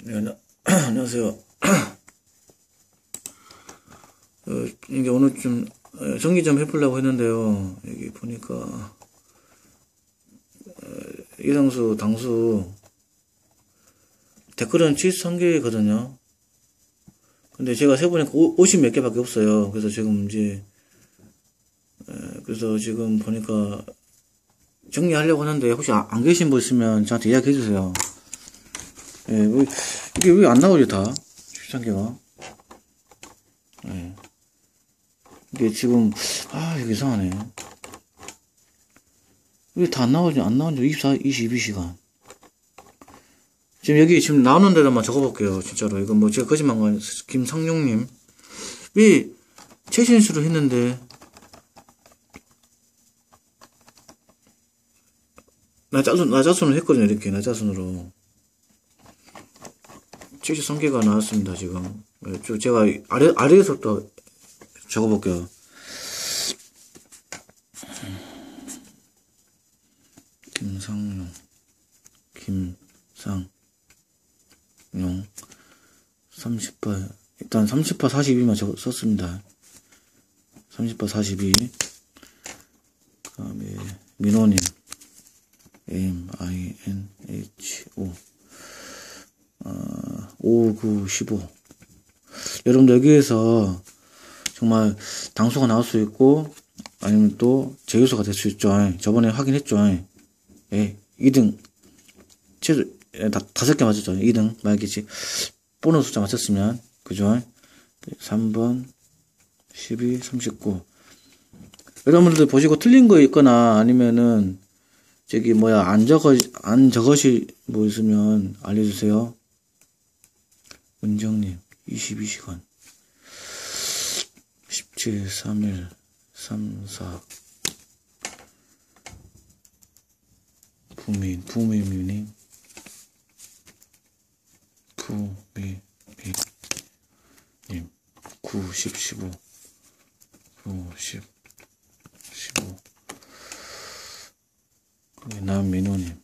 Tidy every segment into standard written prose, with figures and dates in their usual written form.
네, 안녕하세요. 이게 오늘 좀 정리 좀 해보려고 했는데요. 여기 보니까 이상수, 당수 댓글은 73개거든요. 근데 제가 세보니까 50 몇 개밖에 없어요. 그래서 지금 그래서 지금 보니까 정리하려고 하는데 혹시 안 계신 분 있으면 저한테 이야기해 주세요. 예, 이게 왜 안 나오지 다? 13개가. 예. 이게 지금, 이게 이상하네. 왜 다 안 나오지? 22시간. 지금 여기 지금 나오는 데다만 적어볼게요. 진짜로. 이거 뭐 제가 거짓말한 거 아니에요. 김상용님. 왜 최신수로 했는데, 나자순으로 했거든요. 이렇게, 나자순으로. 73개가 나왔습니다, 지금. 제가 아래에서부터 적어볼게요. 김상용. 30파, 일단 30파 42만 썼습니다. 30파 42. 그 다음에, 민호님. MINHO. 5915. 여러분들 여기에서 정말 당수가 나올 수 있고, 아니면 또 제휴소가 될 수 있죠. 저번에 확인했죠. 예, 2등. 최소, 5개 맞았죠. 2등. 만약에 보너스 숫자 맞췄으면, 그죠? 3번, 12, 39. 여러분들 보시고 틀린 거 있거나, 아니면은, 안 적으시, 뭐 있으면 알려주세요. 은정님, 22시간. 17, 3일, 3, 4. 부미님. 9, 10, 15. 9, 10, 15. 남민호님.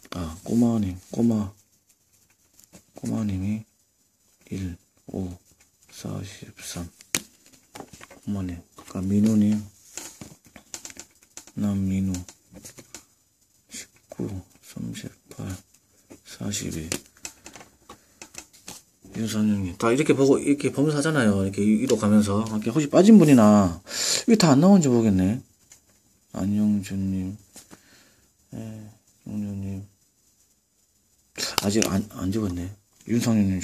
꼬마님이 1, 5, 43. 꼬마님. 민호님. 남민호. 19, 38, 42. 윤선영님. 다 이렇게 보면서 하잖아요. 이렇게 이동가면서. 이렇게 혹시 빠진 분이나, 왜 다 안 나오는지 모르겠네. 안영준님. 용준님. 아직 안 적었네. 윤상윤님.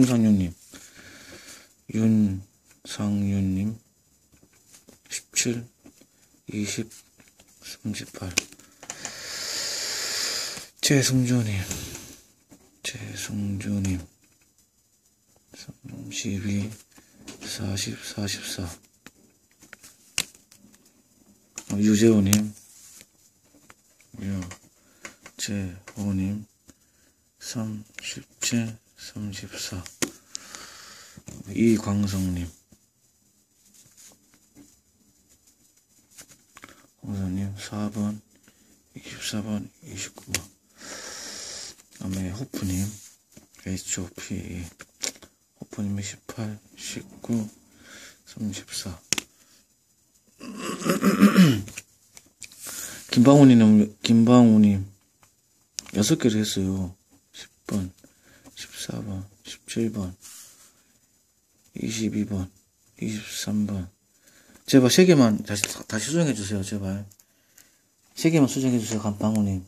윤상윤님. 17, 20, 38. 최승주님. 32, 40, 44. 유재호님. 37, 34. 이광성님. 홍사님 4번, 24번, 29번. 다음에 호프님. HOP. 호프님이 18, 19, 34. 김방우님 6개를 했어요. 10번, 14번, 17번, 22번, 23번. 제발 3개만 다시 수정해주세요. 제발 3개만 수정해주세요. 김방우님.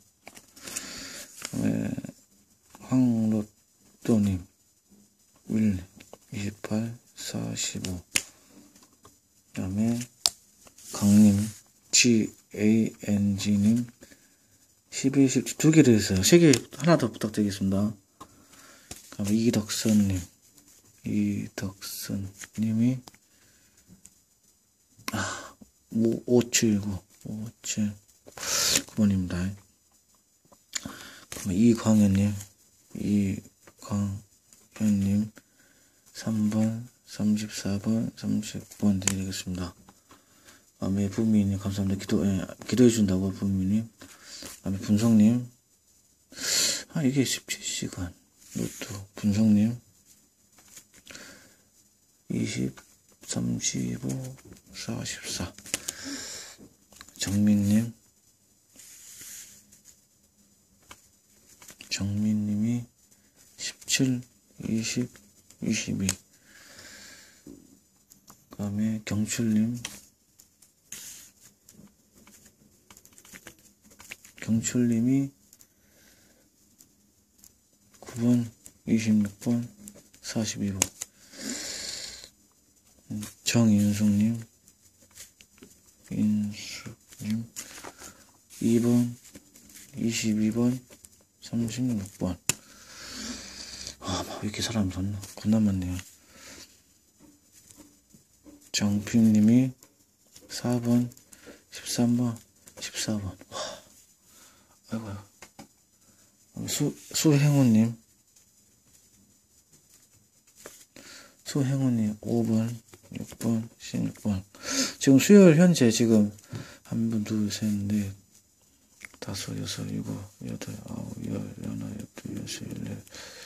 황로또님 1, 28, 45. 그 다음에 강님 GANG님 12, 17, 2개를 했어요. 3개 하나 더 부탁드리겠습니다. 그 다음에 이덕선님이 579번입니다. 이광현님 3번, 34번, 30번 드리겠습니다. 다음에 부미님 감사합니다. 기도해준다고 부미님. 다음에 분성님. 이게 17시간. 노트 분성님 20, 35, 44 정민님이 17, 20, 22 그 다음에 경출님이 9번, 26번, 42번 정인숙님 2번, 22번, 36번 왜 이렇게 사람 겁나 많네요. 정필님이 4번, 13번, 14번 아이고 수행우님 5번, 6번, 16번 지금 수요일 현재 지금 1, 2, 3, 4, 5, 6, 7, 8, 9, 10, 11, 12, 14,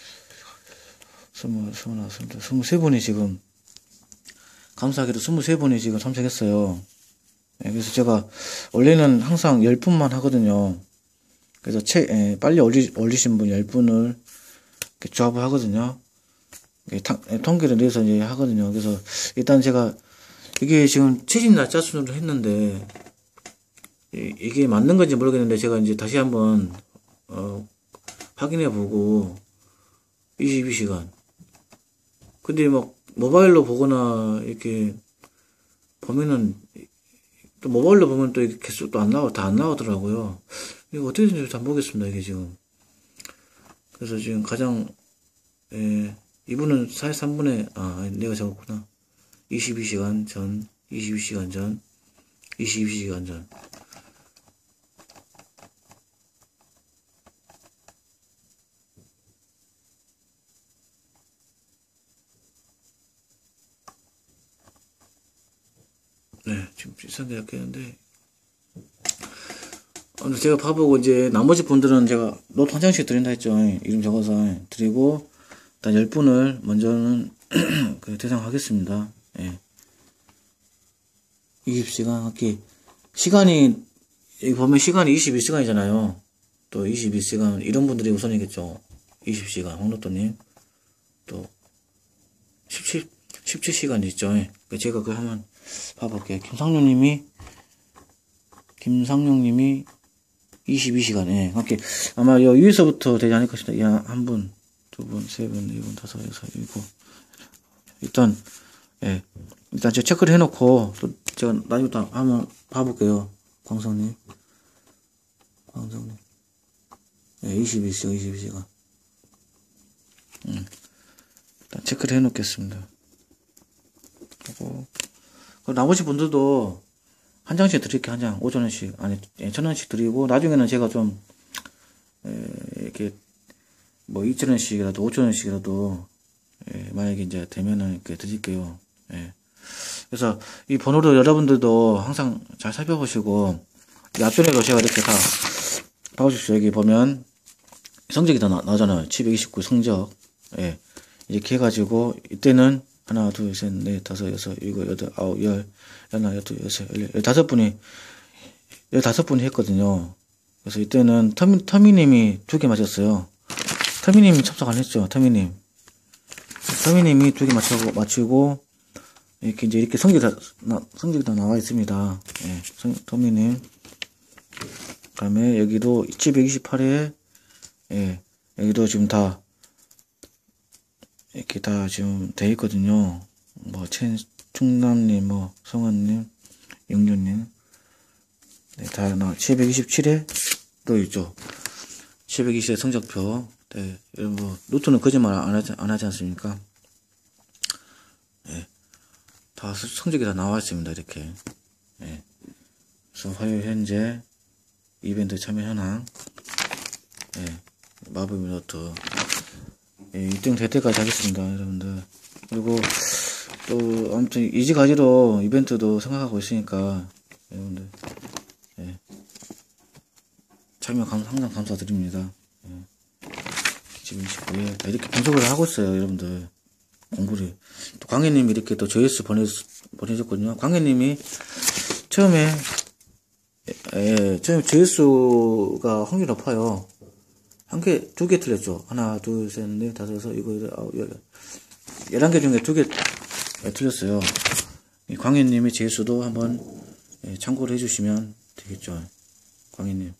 23분이 지금 감사하게도 23분이 지금 참석했어요. 그래서 제가 원래는 항상 10분만 하거든요. 그래서 빨리 올리신 분 10분을 조합을 하거든요. 통계를 내서 이제 하거든요. 그래서 일단 제가 이게 지금 체집 날짜 순으로 했는데 이게 맞는 건지 모르겠는데 제가 이제 다시 한번 확인해 보고 22시간 근데 막 모바일로 보거나 이렇게 보면은 또 모바일로 보면 또 이게 개수 또 다 안 나오더라고요. 이거 어떻게 되는지 잘 모르겠습니다. 이게 지금 그래서 지금 가장 이분은 43분에 내가 적었구나. 22시간 전 22시간 전 22시간 전 지금 비싼 게 낚였는데 제가 봐보고 이제 나머지 분들은 제가 노트 한 장씩 드린다 했죠. 이름 적어서 드리고 일단 10분을 먼저는 대상하겠습니다. 20시간 학기 시간이 여기 보면 시간이 21시간이잖아요. 또 21시간 이런 분들이 우선이겠죠. 20시간 황로또님 또 17시간 있죠. 제가 그거 한번 봐볼게요. 김상룡님이 22시간에 아마 위에서부터 되지 않을까 싶다. 한 분, 두 분, 세 분, 네 분, 다섯, 여섯, 일곱. 일단 제가 체크를 해놓고 또 제가 나중부터 한번 봐볼게요. 광성님 22시간 일단 체크를 해놓겠습니다. 하고 나머지 분들도 한 장씩 드릴게요. 한 장 5,000원씩 아니 1,000원씩 드리고 나중에는 제가 좀 이렇게 뭐 2,000원씩이라도 5,000원씩이라도 만약에 이제 되면은 이렇게 드릴게요. 그래서 이 번호도 여러분들도 항상 잘 살펴보시고 앞전에도 제가 이렇게 다 봐보십시오. 여기 보면 성적이 다 나오잖아요. 729 성적 이렇게 해가지고 이때는 하나, 둘, 셋, 넷, 다섯, 여섯, 일곱, 여덟, 아홉, 열, 하나, 여덟, 여섯, 15분이 했거든요. 그래서 이때는 터미님이 2개 맞았어요. 터미님이 참석 안 했죠. 터미님이 2개 맞추고 이렇게 이제 이렇게 성적이 다 나와 있습니다. 터미님. 그 다음에 여기도 728회 여기도 지금 다 이렇게 다 지금 돼 있거든요. 뭐 충남님, 뭐 성환님, 영준님, 다 727회 또 있죠. 720회 성적표. 이런 뭐 노트는 거짓말 안 하지 않습니까? 다 성적이 다 나와 있습니다. 이렇게. 그래서 화요일 현재 이벤트 참여 현황. 마블 노트. 1등 될 때까지 하겠습니다, 여러분들. 그리고 또 아무튼 이지가지로 이벤트도 생각하고 있으니까 여러분들 참여 항상 감사드립니다. 지금 29일. 이렇게 분석을 하고 있어요, 여러분들. 공부를. 또 광해님이 이렇게 또 조회수 보내줬거든요. 광해님이 처음에 조회수가 확률이 높아요. 두 개 틀렸죠. 하나, 둘, 셋, 넷, 다섯, 여섯, 일곱, 아홉, 11개 중에 2개 틀렸어요. 광해님의 조회수도 한번 참고를 해주시면 되겠죠. 광해님.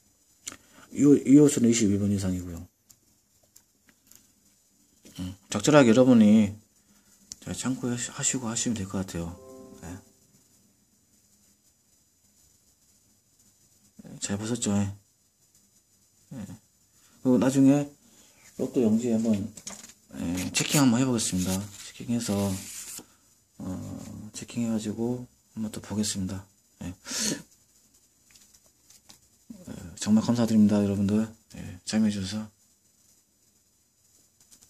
이호수는 22번 이상이고요. 적절하게 여러분이 잘 참고하시고 하시면 될 것 같아요. 네. 잘 보셨죠? 네. 그리고 나중에 로또 영지 한번 체킹 한번 해보겠습니다. 체킹해서 체킹해가지고 한번 또 보겠습니다. 네. 정말 감사드립니다, 여러분들. 참여해주셔서.